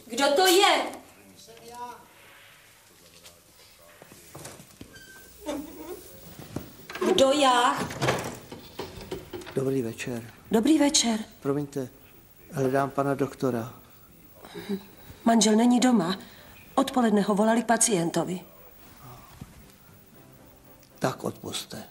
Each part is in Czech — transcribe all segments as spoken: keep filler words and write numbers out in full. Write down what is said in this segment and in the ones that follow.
Kdo to je? Jsem já. Kdo já? Dobrý večer. Dobrý večer. Promiňte, hledám pana doktora. Manžel není doma. Odpoledne ho volali k pacientovi. Tak odpusťte.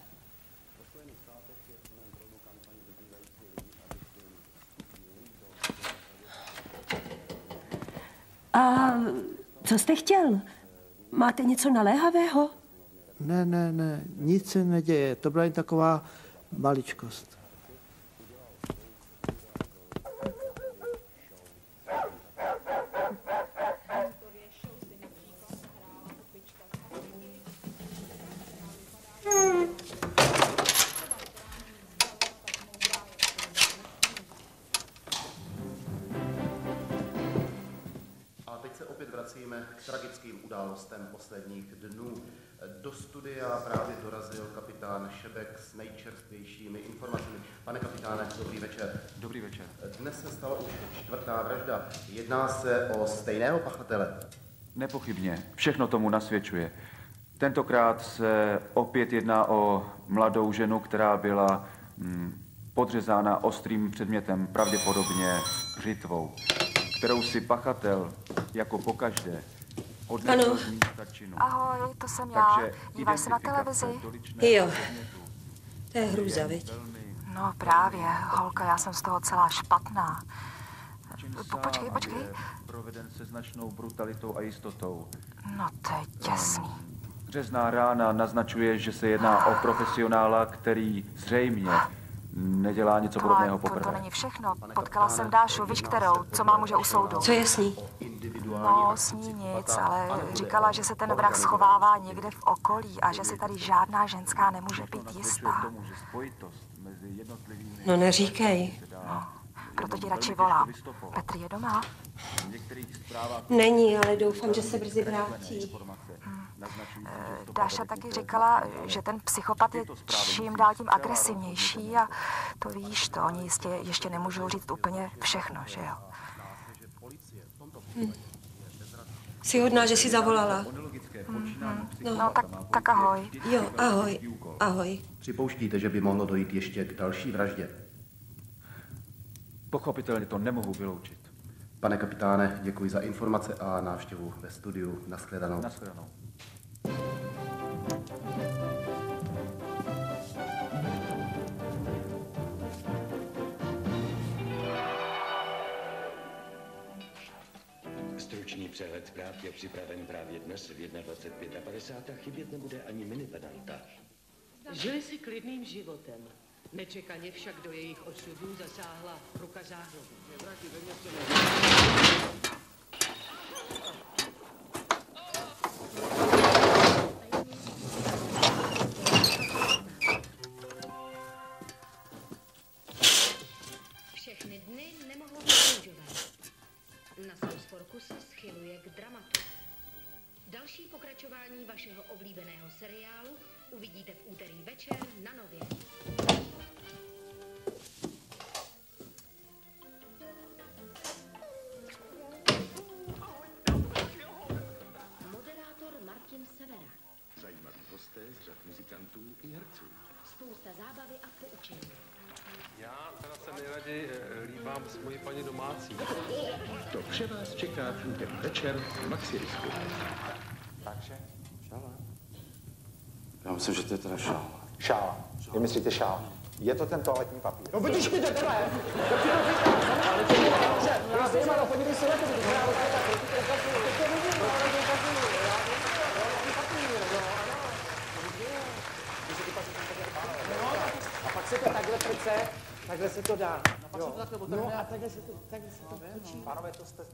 A co jste chtěl? Máte něco naléhavého? Ne, ne, ne, nic se neděje. To byla jen taková maličkost. K tragickým událostem posledních dnů. Do studia právě dorazil kapitán Šebek s nejčerstvějšími informacemi. Pane kapitáne, dobrý večer. Dobrý večer. Dnes se stala už čtvrtá vražda. Jedná se o stejného pachatele? Nepochybně. Všechno tomu nasvědčuje. Tentokrát se opět jedná o mladou ženu, která byla hm, podřezána ostrým předmětem, pravděpodobně řitvou, kterou si pachatel, jako pokaždé, odnesl z místa činu. Ahoj, to jsem já. Díváš se na televizi? Jo. To je hrůza, viď? No právě, holka, já jsem z toho celá špatná. Po, počkej, počkej. Proveden se značnou brutalitou a jistotou. No to je těsný. Řezná rána naznačuje, že se jedná o profesionála, který zřejmě nedělá něco podobného poprvé. To, to není všechno. Potkala jsem Dášu, víš kterou, co má muže u soudu. Co je s ní? No, s ní nic, ale říkala, že se ten vrah schovává někde v okolí a že si tady žádná ženská nemůže být jistá. No neříkej. No, proto ti radši volám. Petr je doma? Není, ale doufám, že se brzy vrátí. Dáša taky říkala, že ten psychopat je čím dál tím agresivnější a to víš, to oni jistě ještě nemůžou říct úplně všechno, že jo? Hm. Jsi hodná, že jsi zavolala. Mm-hmm. No, no tak, tak ahoj. Jo, ahoj, ahoj. Připouštíte, že by mohlo dojít ještě k další vraždě? Pochopitelně to nemohu vyloučit. Pane kapitáne, děkuji za informace a návštěvu ve studiu. Nashledanou. Nashledanou. Stručný přehled zpráv je připraven právě dnes v dvacet jedna padesát a chybět nebude ani minipedanta. Žili si klidným životem. Nečekaně však do jejich osudů zasáhla ruka záhlobu. Všechny dny nemohlo být růžové. Na Sousforku se schyluje k dramatu. Další pokračování vašeho oblíbeného seriálu uvidíte v úterý večer na Nově. Moderátor Martin Severa. Zajímaví hosté z řad muzikantů i herců. Spousta zábavy a poučení. Já teda se nejraději líbám s mojí paní domácí. To vše vás čeká v úterý večer v Maxirisku. Takže, šála. Já myslím, že to je teda šál. Šál. Vy myslíte šál? Je to ten toaletní papír. No vidíš mi to, tohle! To ti to říkám, ale to je dobře. Já se jim, ale podívej se na to, když já rozhodně tak, teď to vidím, no, ale to taky, já vím, papír, no, ano. A pak se to takhle přece, takhle se to dá. No a takhle se to, takhle se to točí. Pánové, to jste...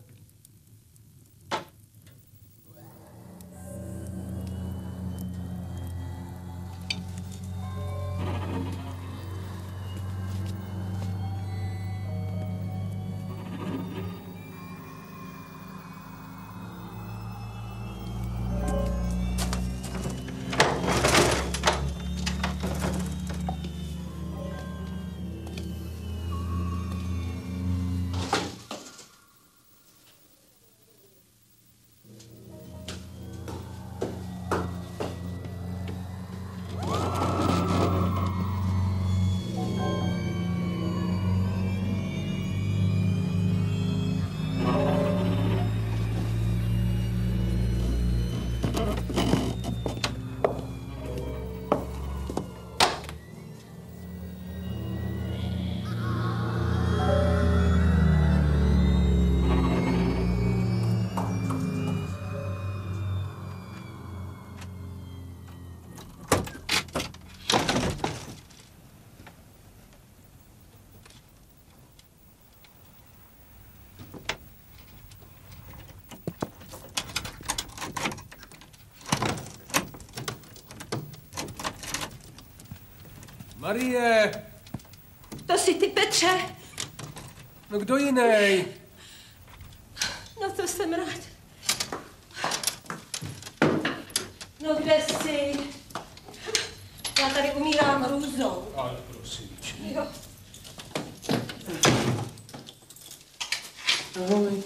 Marie! To jsi ty, Petře. No kdo jiný? No to jsem rád. No kde jsi? Já tady umírám hrůzou. Ale prosím. Jo. Ahoj.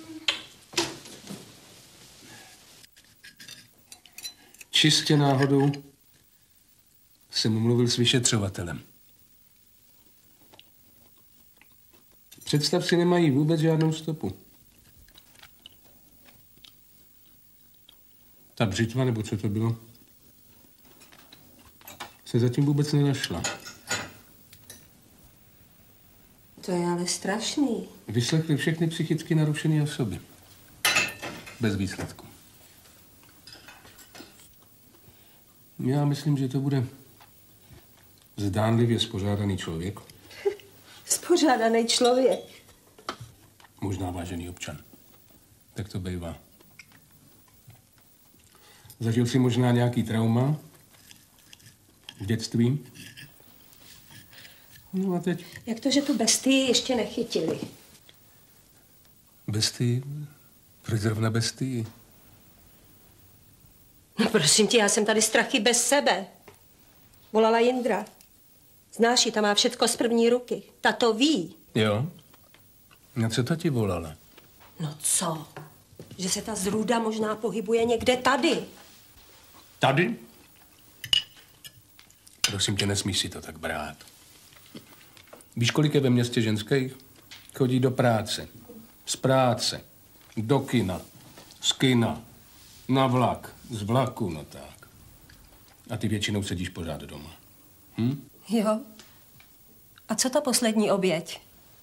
Čistě náhodou jsem mluvil s vyšetřovatelem. Představ si, nemají vůbec žádnou stopu. Ta břitva, nebo co to bylo, se zatím vůbec nenašla. To je ale strašný. Vyslechli všechny psychicky narušené osoby. Bez výsledku. Já myslím, že to bude zdánlivě spořádaný člověk. Spořádaný člověk. Možná vážený občan. Tak to bývá. Zažil si možná nějaký trauma v dětství. No a teď? Jak to, že tu bestii ještě nechytili? Bestii? Proč zrovna bestii? No prosím tě, já jsem tady strachy bez sebe. Volala Jindra. Znáš ji, ta má všecko z první ruky. Ta to ví. Jo? A co ta ti volala? No co? Že se ta zrůda možná pohybuje někde tady. Tady? Prosím tě, nesmíš si to tak brát. Víš, kolik je ve městě ženských? Chodí do práce, z práce, do kina, z kina, na vlak, z vlaku, no tak. A ty většinou sedíš pořád doma. Hm? Jo. A co ta poslední oběť?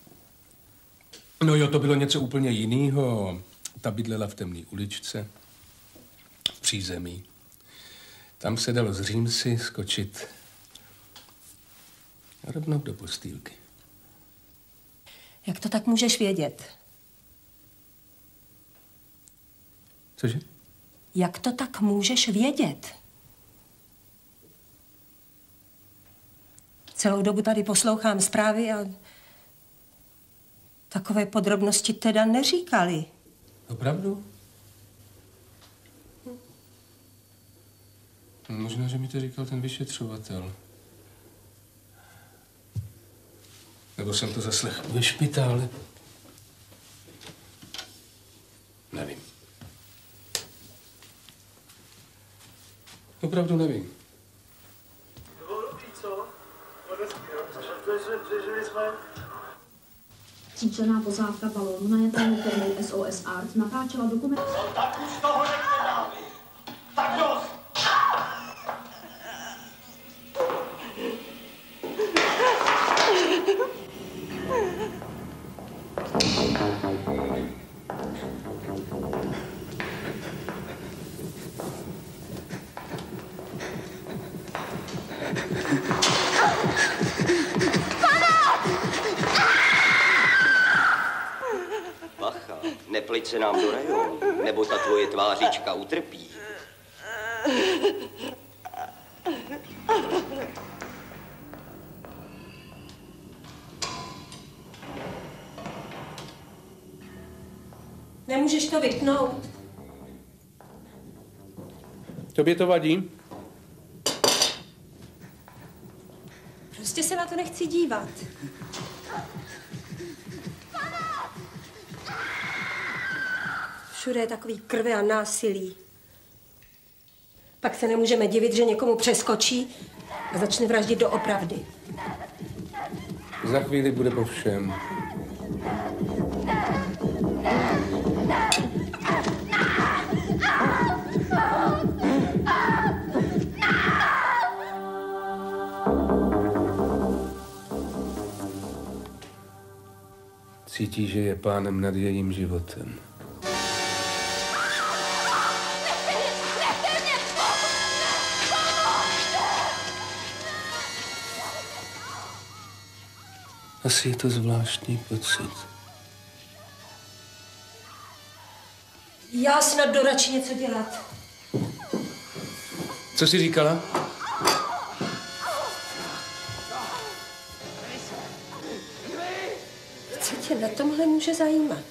No jo, to bylo něco úplně jiného. Ta bydlela v temné uličce, v přízemí. Tam se dalo z Římsy skočit rovnou do postýlky. Jak to tak můžeš vědět? Cože? Jak to tak můžeš vědět? Celou dobu tady poslouchám zprávy a takové podrobnosti teda neříkali. Opravdu? Možná, že mi to říkal ten vyšetřovatel. Nebo jsem to zaslechl ve špitále. Nevím. Opravdu nevím. Tříčlenná posádka balónu najatého firmou S O S Art natáčela dokument... No tak už toho nechte dál. Tak dost! Bacha, nepleť se nám do rajonu, nebo ta tvoje tvářička utrpí. Nemůžeš to vypnout? Tobě to vadí? Prostě se na to nechci dívat. Všude je takový krve a násilí. Pak se nemůžeme divit, že někomu přeskočí a začne vraždit doopravdy. Za chvíli bude po všem. Cítí, že je pánem nad jejím životem. Asi je to zvláštní pocit. Já snad jdu radši něco dělat. Co jsi říkala? tě na tomhle může zajímat?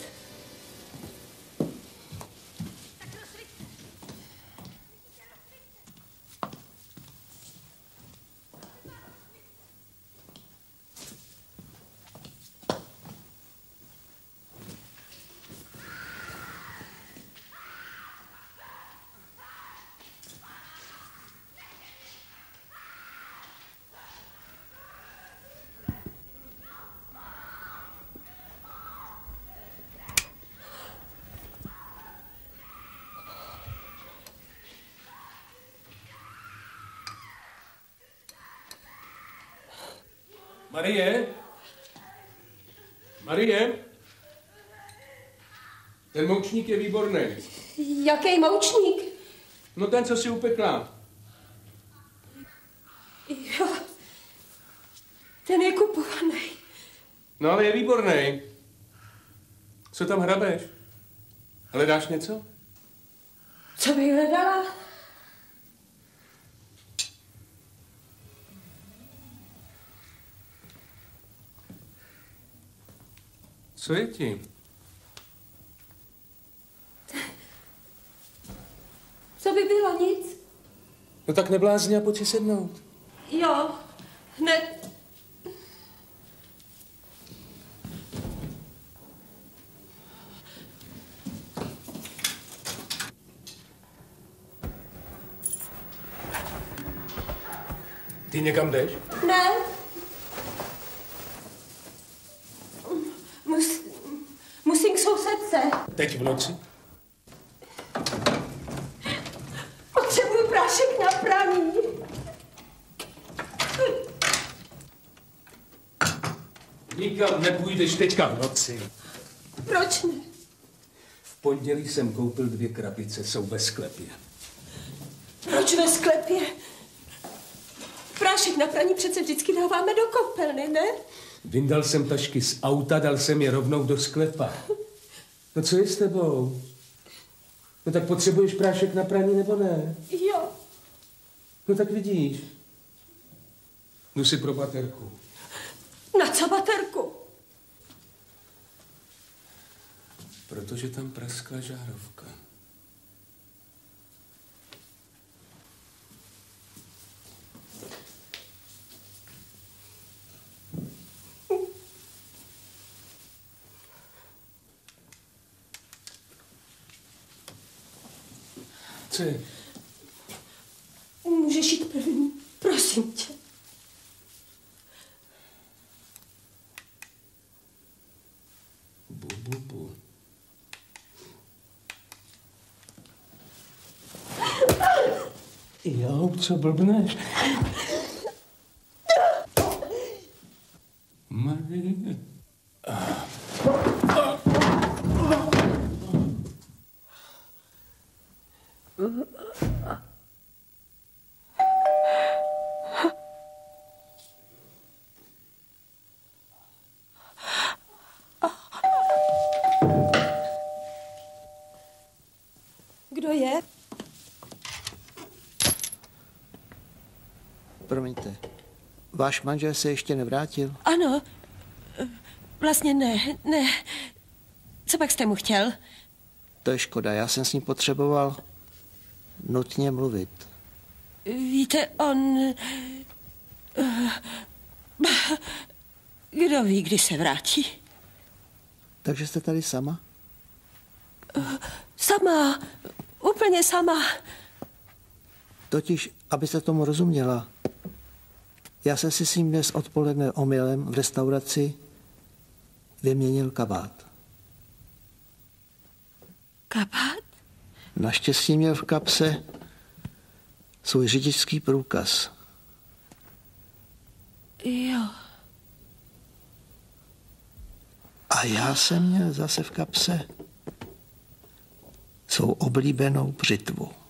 Marie? Marie? Ten moučník je výborný. Jaký moučník? No ten, co si upekla. Jo, ten je kupovaný. No ale je výborný. Co tam hrabeš? Hledáš něco? Co bych hledala? Co je ti? Co by bylo, nic? No tak neblázni a pojď si sednout. Jo, hned. Ty někam jdeš? Ne. Mus, musím k sousedce. Teď v noci? Potřebuju prášek na praní. Nikam nepůjdeš teďka v noci. Proč ne? V pondělí jsem koupil dvě krabice, jsou ve sklepě. Proč ve sklepě? Prášek na praní přece vždycky dáváme do koupelny, ne? Vyndal jsem tašky z auta, dal jsem je rovnou do sklepa. No co je s tebou? No tak potřebuješ prášek na praní, nebo ne? Jo. No tak vidíš. Jdu si pro baterku. Na co baterku? Protože tam praskla žárovka. Co je? Můžeš jít první, prosím tě. Bu, bu, bu. Jo, co blbneš? Marie. Kdo je? Promiňte, váš manžel se ještě nevrátil? Ano, vlastně ne, ne. Co pak jste mu chtěl? To je škoda, já jsem s ním potřeboval nutně mluvit. Víte, on... Kdo ví, kdy se vrátí? Takže jste tady sama? Sama, úplně sama. Totiž, abyste tomu rozuměla, já jsem si s ním dnes odpoledne omylem v restauraci vyměnil kabát. Kabát? Naštěstí měl v kapse svůj řidičský průkaz. Jo. A já jsem měl zase v kapse svou oblíbenou břitvu.